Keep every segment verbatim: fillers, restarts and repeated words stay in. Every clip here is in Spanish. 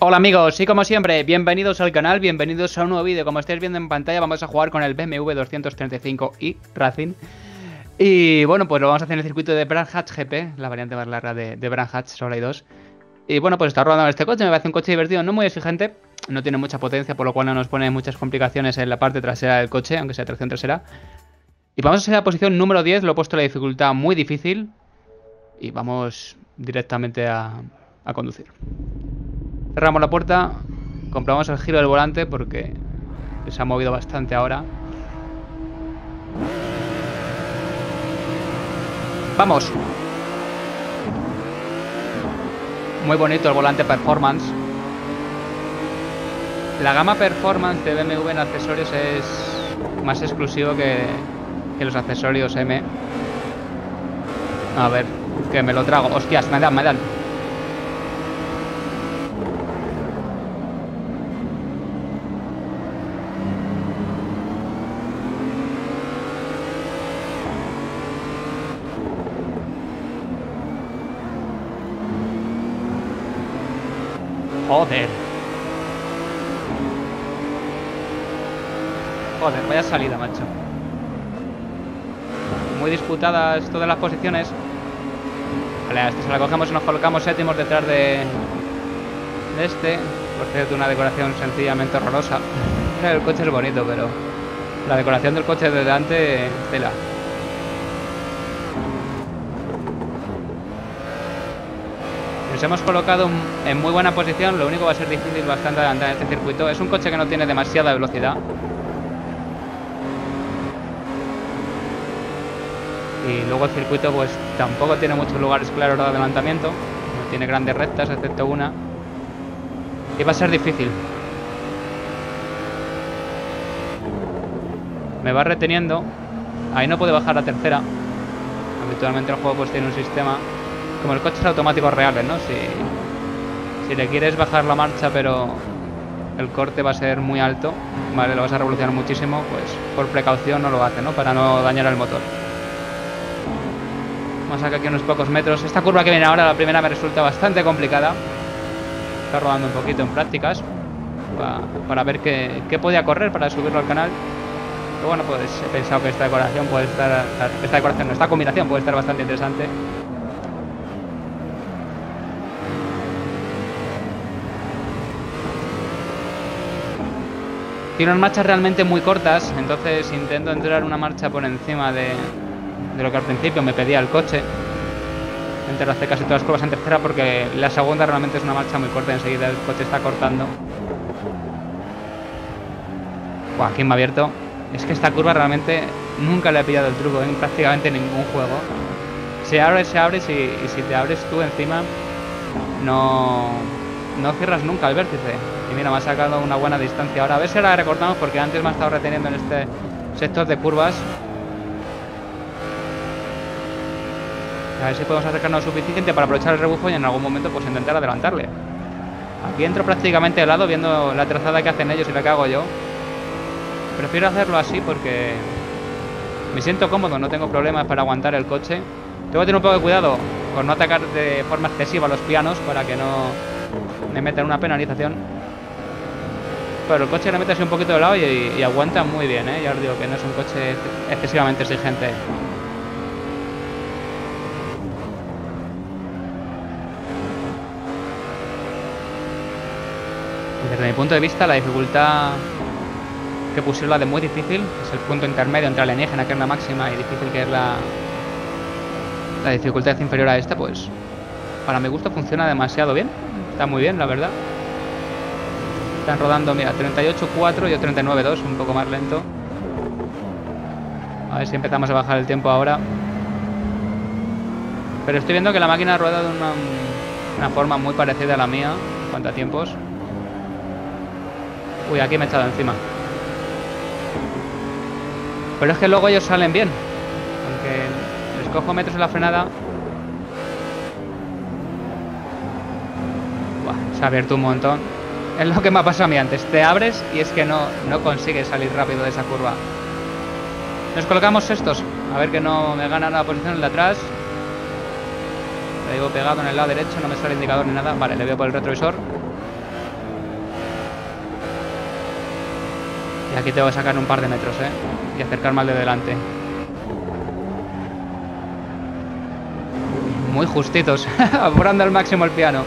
Hola amigos, y como siempre, bienvenidos al canal, bienvenidos a un nuevo vídeo. Como estáis viendo en pantalla, vamos a jugar con el B M W doscientos treinta y cinco i Racing. Y bueno, pues lo vamos a hacer en el circuito de Brands Hatch G P, la variante más larga de, de Brands Hatch, solo hay dos. Y bueno, pues está rodando este coche, me parece un coche divertido, no muy exigente, no tiene mucha potencia, por lo cual no nos pone muchas complicaciones en la parte trasera del coche, aunque sea tracción trasera. Y vamos a ser la posición número diez, lo he puesto la dificultad muy difícil. Y vamos directamente a, a conducir. Cerramos la puerta, comprobamos el giro del volante porque se ha movido bastante ahora. ¡Vamos! Muy bonito el volante Performance. La gama Performance de B M W en accesorios es más exclusivo que, que los accesorios M. A ver, que me lo trago. Hostias, me dan, me dan. Joder. Joder, vaya salida, macho. Muy disputadas todas las posiciones. Vale, a este se la cogemos y nos colocamos séptimos detrás de, de este. Por cierto, una decoración sencillamente horrorosa. El coche es bonito, pero la decoración del coche de delante, tela. Nos hemos colocado en muy buena posición. Lo único va a ser difícil bastante adelantar en este circuito. Es un coche que no tiene demasiada velocidad. Y luego el circuito pues tampoco tiene muchos lugares claros de adelantamiento. No tiene grandes rectas, excepto una. Y va a ser difícil. Me va reteniendo. Ahí no puede bajar a tercera. Habitualmente el juego pues tiene un sistema como el coche es automático reales, ¿no? Si, si le quieres bajar la marcha pero el corte va a ser muy alto, vale, lo vas a revolucionar muchísimo, pues por precaución no lo hace, ¿no? Para no dañar el motor. Vamos a sacar aquí unos pocos metros. Esta curva que viene ahora, la primera, me resulta bastante complicada. Está rodando un poquito en prácticas para, para ver qué, qué podía correr para subirlo al canal. Pero bueno, pues he pensado que esta decoración puede estar, esta decoración, esta combinación puede estar bastante interesante. Tiene unas marchas realmente muy cortas, entonces intento entrar una marcha por encima de, de lo que al principio me pedía el coche. Intento hacer casi todas las curvas en tercera porque la segunda realmente es una marcha muy corta, enseguida el coche está cortando. Buah, aquí me ha abierto. Es que esta curva realmente nunca le he pillado el truco en prácticamente ningún juego. Se abre, se abre y, y si te abres tú encima no, no cierras nunca el vértice. Y mira, me ha sacado una buena distancia. Ahora a ver si la recortamos porque antes me ha estado reteniendo en este sector de curvas. A ver si podemos acercarnos lo suficiente para aprovechar el rebufo y en algún momento pues intentar adelantarle. Aquí entro prácticamente de lado viendo la trazada que hacen ellos y la que hago yo. Prefiero hacerlo así porque me siento cómodo, no tengo problemas para aguantar el coche. Tengo que tener un poco de cuidado por no atacar de forma excesiva los pianos para que no me metan una penalización. Pero el coche le mete así un poquito de lado y, y aguanta muy bien, ¿eh? Ya os digo que no es un coche excesivamente exigente. Desde mi punto de vista, la dificultad que pusieron la de muy difícil es el punto intermedio entre alienígena, que es la máxima, y difícil, que es la, la dificultad inferior a esta, pues para mi gusto funciona demasiado bien. Está muy bien, la verdad. Están rodando, mira, treinta y ocho cuatro, yo treinta y nueve dos, un poco más lento. A ver si empezamos a bajar el tiempo ahora. Pero estoy viendo que la máquina rueda de una, una forma muy parecida a la mía en cuanto a tiempos. Uy, aquí me he echado encima. Pero es que luego ellos salen bien. Aunque les cojo metros en la frenada. Buah, se ha abierto un montón. Es lo que me ha pasado a mí antes. Te abres y es que no, no consigues salir rápido de esa curva. Nos colocamos estos. A ver que no me gana la posición de atrás. Le digo pegado en el lado derecho, no me sale indicador ni nada. Vale, le veo por el retrovisor. Y aquí tengo que sacar un par de metros, ¿eh? Y acercarme al de delante. Muy justitos. Apurando al máximo el piano.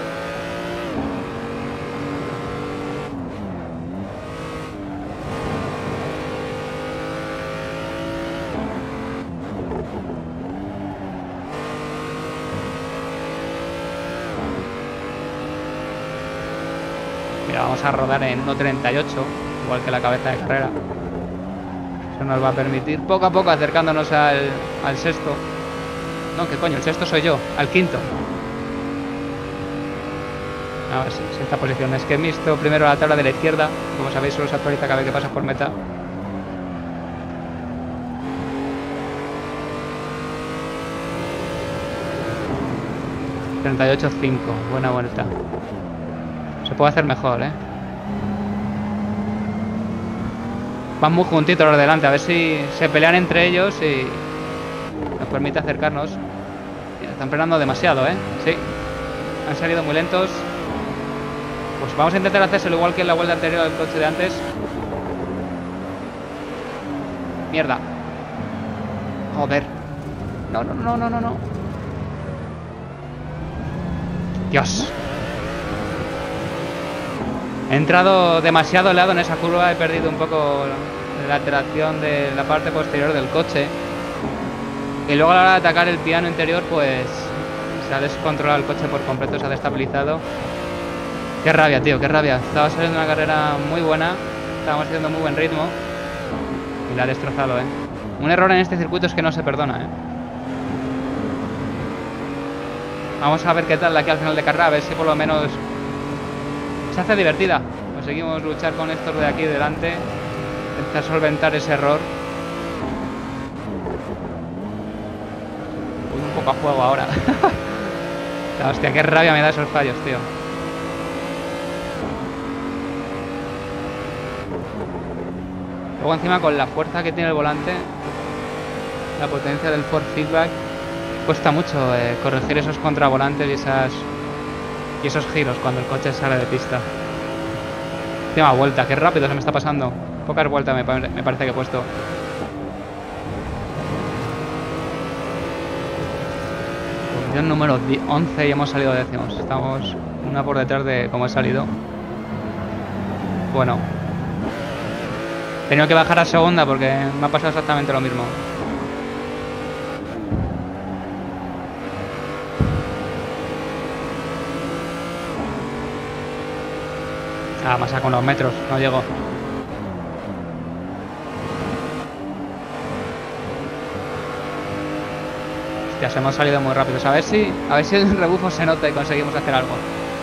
Mira, vamos a rodar en uno treinta y ocho, igual que la cabeza de carrera. Eso nos va a permitir poco a poco acercándonos al, al sexto. No, ¿qué coño? El sexto soy yo, al quinto. A ver si sí, esta posición. Es que he visto primero la tabla de la izquierda. Como sabéis, solo se actualiza cada vez que pasas por meta. treinta y ocho cinco, buena vuelta. Se puede hacer mejor, ¿eh? Van muy juntitos los de delante, a ver si se pelean entre ellos y nos permite acercarnos. Están frenando demasiado, ¿eh? Sí. Han salido muy lentos. Pues vamos a intentar hacérselo igual que en la vuelta anterior al coche de antes. Mierda. Joder. No, no, no, no, no, no. Dios. He entrado demasiado helado en esa curva. He perdido un poco la atracción de la parte posterior del coche. Y luego a la hora de atacar el piano interior, pues se ha descontrolado el coche por completo, se ha destabilizado. Qué rabia, tío, qué rabia. Estaba saliendo una carrera muy buena. Estábamos haciendo muy buen ritmo. Y la ha destrozado, eh. Un error en este circuito es que no se perdona, eh. Vamos a ver qué tal de aquí al final de carrera. A ver si por lo menos se hace divertida. Conseguimos luchar con estos de aquí delante. Intentar solventar ese error. Uy, un poco a juego ahora. Hostia, qué rabia me da esos fallos, tío. Luego encima con la fuerza que tiene el volante, la potencia del force feedback, cuesta mucho eh, corregir esos contravolantes y esas y esos giros cuando el coche sale de pista. Última vuelta, qué rápido se me está pasando. Pocas vueltas me, me parece que he puesto. Posición número once y hemos salido décimos. Estamos una por detrás de cómo he salido. Bueno. He tenido que bajar a segunda porque me ha pasado exactamente lo mismo. Ah, más saco unos metros, no llego. Hostias, hemos salido muy rápido. A ver si, a ver si el rebufo se nota y conseguimos hacer algo.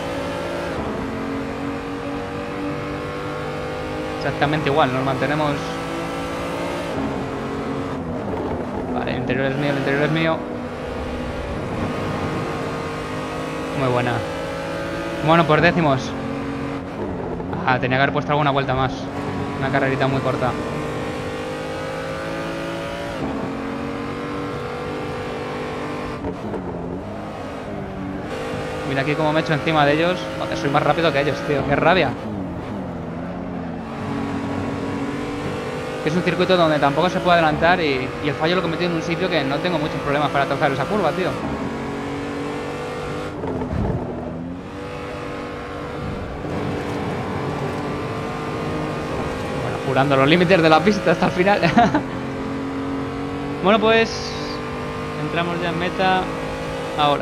Exactamente igual, nos mantenemos. Vale, el interior es mío, el interior es mío. Muy buena. Bueno, pues décimos. Ah, tenía que haber puesto alguna vuelta más. Una carrerita muy corta. Mira aquí cómo me echo encima de ellos. Joder, soy más rápido que ellos, tío. ¡Qué rabia! Es un circuito donde tampoco se puede adelantar y, y el fallo lo he cometido en un sitio que no tengo muchos problemas para trazar esa curva, tío. Bueno, jurando los límites de la pista hasta el final. Bueno, pues entramos ya en meta ahora.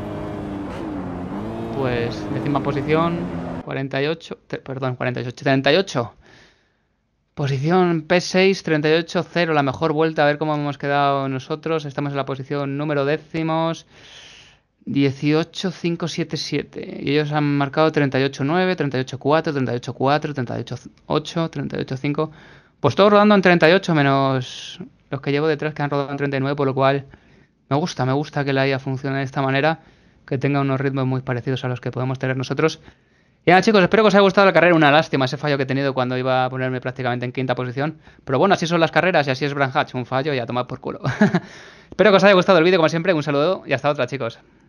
Pues décima posición, cuarenta y ocho, perdón, cuarenta y ocho, treinta y ocho. Posición P seis, treinta y ocho cero, la mejor vuelta, a ver cómo hemos quedado nosotros. Estamos en la posición número décimos, dieciocho cinco siete siete. Y ellos han marcado treinta y ocho nueve, treinta y ocho cuatro, treinta y ocho cuatro, treinta y ocho ocho, treinta y ocho cinco. Pues todos rodando en treinta y ocho, menos los que llevo detrás que han rodado en treinta y nueve, por lo cual me gusta, me gusta que la I A funcione de esta manera, que tenga unos ritmos muy parecidos a los que podemos tener nosotros. Y nada, chicos, espero que os haya gustado la carrera. Una lástima ese fallo que he tenido cuando iba a ponerme prácticamente en quinta posición. Pero bueno, así son las carreras y así es Brands Hatch, un fallo y a tomar por culo. Espero que os haya gustado el vídeo, como siempre. Un saludo y hasta otra, chicos.